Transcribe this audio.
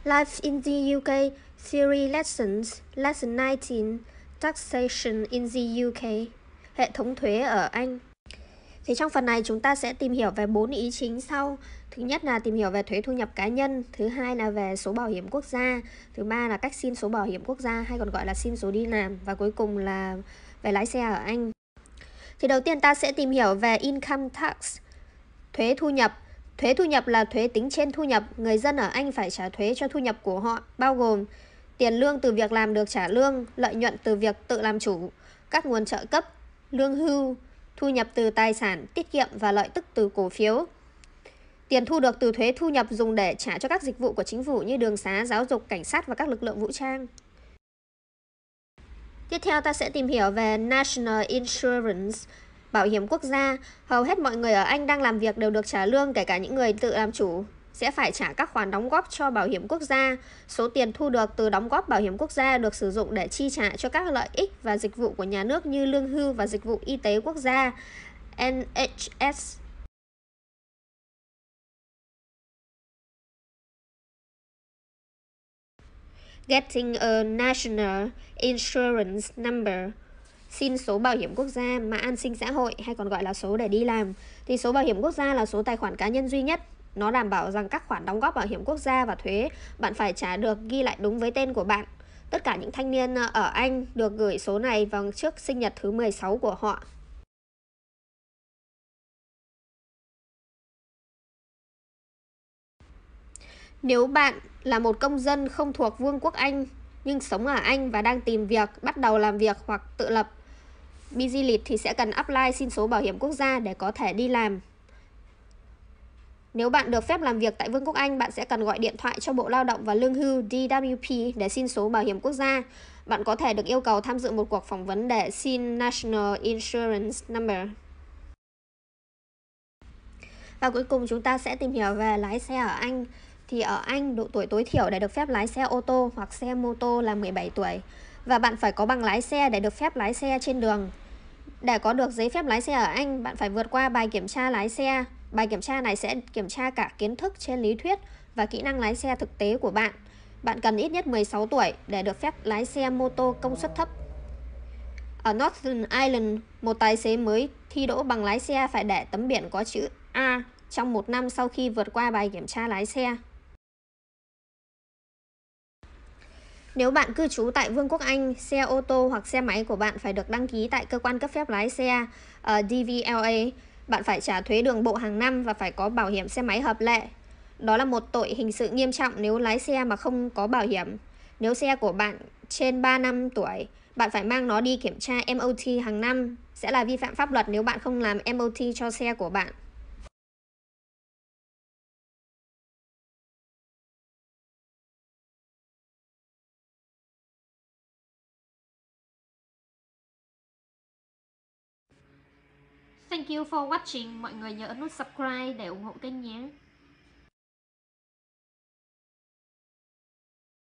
Life in the UK, Theory Lessons, Lesson 19, Taxation in the UK, hệ thống thuế ở Anh. Thì trong phần này chúng ta sẽ tìm hiểu về 4 ý chính sau. Thứ nhất là tìm hiểu về thuế thu nhập cá nhân, thứ hai là về số bảo hiểm quốc gia, thứ ba là cách xin số bảo hiểm quốc gia hay còn gọi là xin số đi làm, và cuối cùng là về lái xe ở Anh. Thì đầu tiên ta sẽ tìm hiểu về income tax, thuế thu nhập. Thuế thu nhập là thuế tính trên thu nhập. Người dân ở Anh phải trả thuế cho thu nhập của họ, bao gồm tiền lương từ việc làm được trả lương, lợi nhuận từ việc tự làm chủ, các nguồn trợ cấp, lương hưu, thu nhập từ tài sản, tiết kiệm và lợi tức từ cổ phiếu. Tiền thu được từ thuế thu nhập dùng để trả cho các dịch vụ của chính phủ như đường xá, giáo dục, cảnh sát và các lực lượng vũ trang. Tiếp theo ta sẽ tìm hiểu về National Insurance, bảo hiểm quốc gia. Hầu hết mọi người ở Anh đang làm việc đều được trả lương, kể cả những người tự làm chủ sẽ phải trả các khoản đóng góp cho bảo hiểm quốc gia. Số tiền thu được từ đóng góp bảo hiểm quốc gia được sử dụng để chi trả cho các lợi ích và dịch vụ của nhà nước như lương hưu và dịch vụ y tế quốc gia NHS. Getting a National Insurance Number, xin số bảo hiểm quốc gia, mã an sinh xã hội hay còn gọi là số để đi làm. Thì số bảo hiểm quốc gia là số tài khoản cá nhân duy nhất. Nó đảm bảo rằng các khoản đóng góp bảo hiểm quốc gia và thuế bạn phải trả được ghi lại đúng với tên của bạn. Tất cả những thanh niên ở Anh được gửi số này vào trước sinh nhật thứ 16 của họ. Nếu bạn là một công dân không thuộc Vương quốc Anh nhưng sống ở Anh và đang tìm việc, bắt đầu làm việc hoặc tự lập busy leave thì sẽ cần apply xin số bảo hiểm quốc gia để có thể đi làm. Nếu bạn được phép làm việc tại Vương quốc Anh, bạn sẽ cần gọi điện thoại cho Bộ Lao động và Lương hưu DWP để xin số bảo hiểm quốc gia. Bạn có thể được yêu cầu tham dự một cuộc phỏng vấn để xin National Insurance Number. Và cuối cùng chúng ta sẽ tìm hiểu về lái xe ở Anh. Thì ở Anh, độ tuổi tối thiểu để được phép lái xe ô tô hoặc xe mô tô là 17 tuổi. Và bạn phải có bằng lái xe để được phép lái xe trên đường. Để có được giấy phép lái xe ở Anh, bạn phải vượt qua bài kiểm tra lái xe. Bài kiểm tra này sẽ kiểm tra cả kiến thức trên lý thuyết và kỹ năng lái xe thực tế của bạn. Bạn cần ít nhất 16 tuổi để được phép lái xe mô tô công suất thấp. Ở Northern Ireland, một tài xế mới thi đỗ bằng lái xe phải để tấm biển có chữ A trong 1 năm sau khi vượt qua bài kiểm tra lái xe. Nếu bạn cư trú tại Vương quốc Anh, xe ô tô hoặc xe máy của bạn phải được đăng ký tại cơ quan cấp phép lái xe DVLA. Bạn phải trả thuế đường bộ hàng năm và phải có bảo hiểm xe máy hợp lệ. Đó là một tội hình sự nghiêm trọng nếu lái xe mà không có bảo hiểm. Nếu xe của bạn trên 3 năm tuổi, bạn phải mang nó đi kiểm tra MOT hàng năm. Sẽ là vi phạm pháp luật nếu bạn không làm MOT cho xe của bạn. Thank you for watching. Mọi người nhớ ấn nút subscribe để ủng hộ kênh nhé.